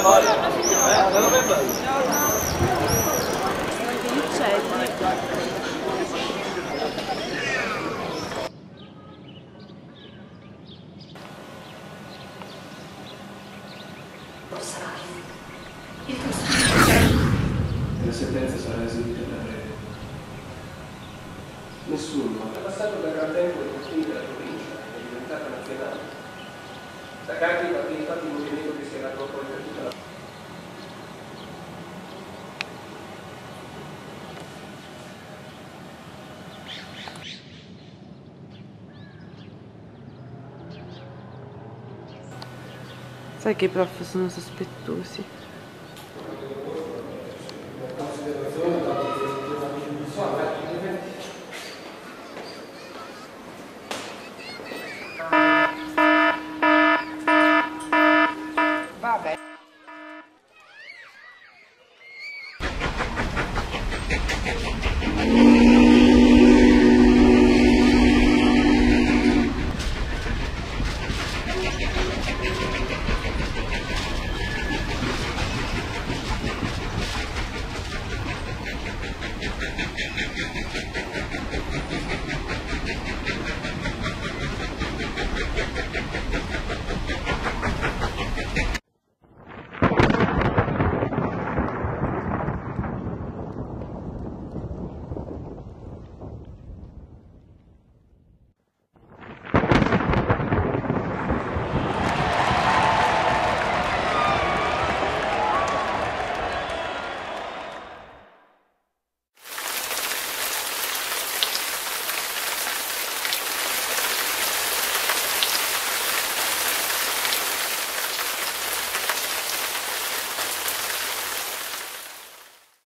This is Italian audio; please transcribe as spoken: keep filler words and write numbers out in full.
La sentenza sarà eseguita da breve. Nessuno. È passato da gran tempo il confine della provincia, è diventata nazionale. Da Carli va infatti il movimento che si era poi per tutta la... Sai che i prof sono sospettosi.